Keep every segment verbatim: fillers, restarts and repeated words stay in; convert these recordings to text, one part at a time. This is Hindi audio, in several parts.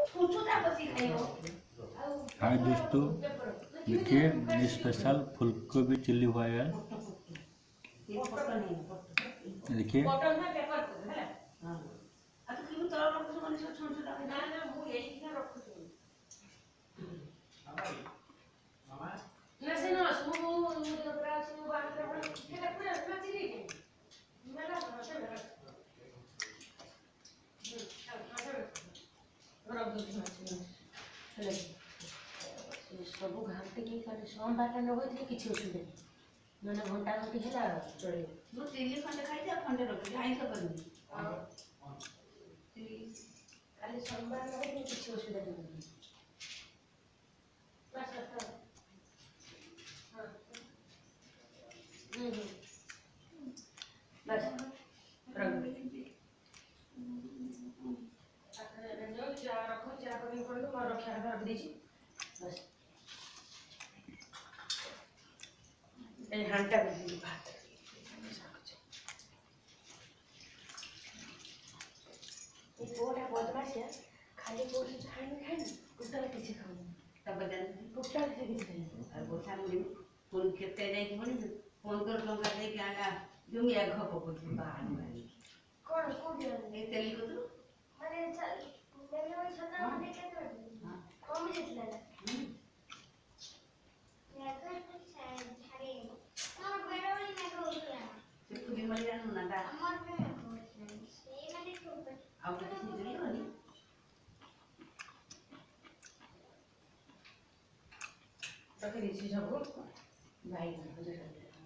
हाय दोस्तों, देखिए ये स्पेशल फूलगोभी चिल्ली हुआ है। देखिए सबू घाटी की सोमवार न होती किसी असुविधा नहीं मैंने घंटा घंटी है चलो मु चिल्ली खंडे खाई खंडे रखी आईस करनी खाली सोमवार न होती किसी असुविधा नहीं बस बस रखो चार कर रखा रख दीजिए बस घंटा भात पुअटा बदमाश खाली खाए खाए टोटाल किसी खाऊ तब टोटाल से किसी खाए बोसा फोन खेते फोन कर टंका दे जो मेघ पकड़ बाहर मारी कौन को तेली को माने मैंने वो छता में देखे तो कम जितला मैं तो झाड़ी और बेड़ा वाली मैं को उठला से खुदी मर जानो ना दा हमर पे से माने तो अब किसी जरी वाली रख दीजिए सब भाई हो जाए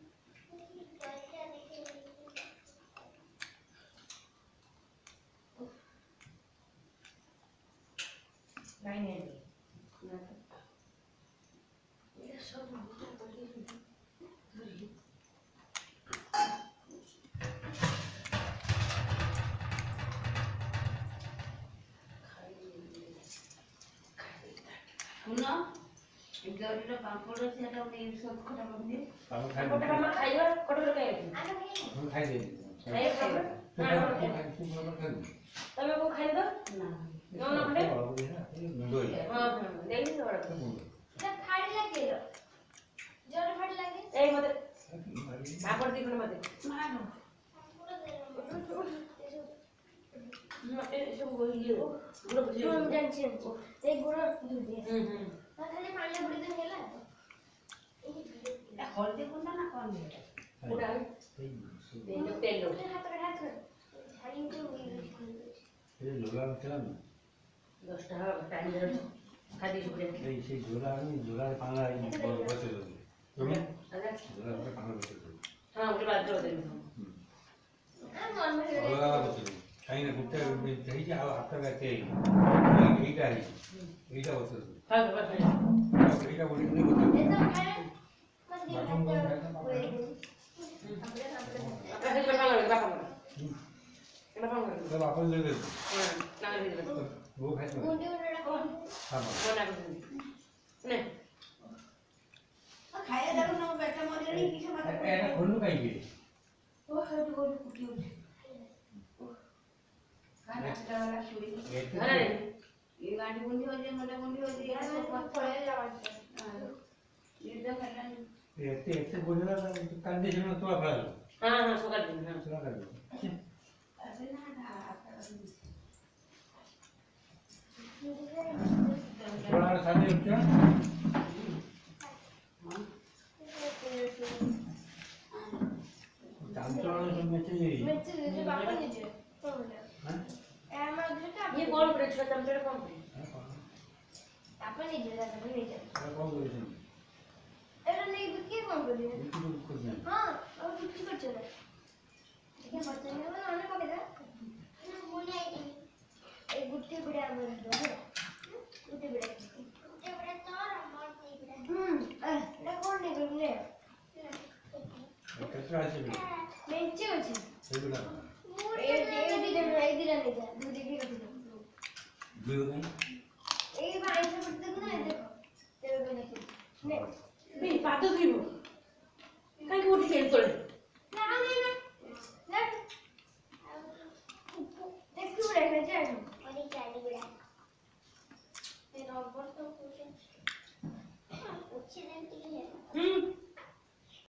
नहीं नहीं ये सब मुझे बड़ी धरी सुनो गौरीर पापड़ से सब खटा बंदे पापड़ हम खाइबा कटोर खाइ हम खाइ दे खाइ तमे को खाइ दो ना नो ना खटे हां देली तो बड़ा এটা ফাড়ি লাগে জোরে ফাড়ি লাগে এই মতে পাপড় দিবেন মতে মানো এই সব ইয়ে গুলো বুঝিয়ে আমি জানছি এই গুলো দিয়ে হুম হুম তাহলে পানি ভরে দেন হেলা এটা হলদে কোনটা না কোন এটা ওটা তেল তেল হাত হাত হাত ঝাড়ি উঠে এই লোলা খেলাম দশ টাকা টাইম ধরে খাদি করে এই সেই জোড়া আমি জোড়ার পানা বসে দিই তুমি আচ্ছা জোড়ার পানা বসে দিই हां ওটা বাদ দাও দেন হ্যাঁ মন মেরে ওলা বসে দিই খাই না গুটে এই যে হাতটা কাটে এইটা এইটা বসে দিই হ্যাঁ বাবা এইটা বলি নি বসে এটা খায় বাথরুম করে খায় করে আপনি বাবা বাবা এটা বাবা তো বাবা ले ले हां ना ले ले वो खाय ना मुंडी उड़ा कौन हां बोला ने खाया दारू ना बैठा मरे नहीं किसे मत एटा खोलनु काई के ओ हट गो कुटी उठे खाना वाला शुरू अरे ये गाड़ी मुंडी हो जे मोटा मुंडी हो जे यार सब पड़े जावा हां ये तो खाना एते एते बोलना कंडीशन तो आप हां हां सो कर दिन हां सो कर दिन अरे ना थोड़ा सादे उठा चांचों में मेचे मेचे जो बापा ने जो कौन बोला हां ए हमारा घर का ये कौन करे छोटा चमचा कौन करे आपा ने जो जाता नहीं जाता कौन करे एरा नहीं बुके कौन करे हां और कुछ कर चला क्या बच्चे ने वो आने को बेटा ना बोले आई ए गुट्टे बिड़ा हमर दो गुट्टे बिड़ा गुट्टे बिड़ा तो हमर नहीं बिड़ा हम ए ना कौन नहीं करने कैसे आछे मेंचे होछे एगुला ए ए दी जन ए दी नहीं जा दू दी भी कर दो दू नहीं ए भाई से पड़ते ना देखो तेरे को नहीं ने बे पातो दीबो काई को उठी खेल तोड़े ना नहीं ना लेट देख क्यों रखना चाहिए और ये क्या नहीं ହୁଁ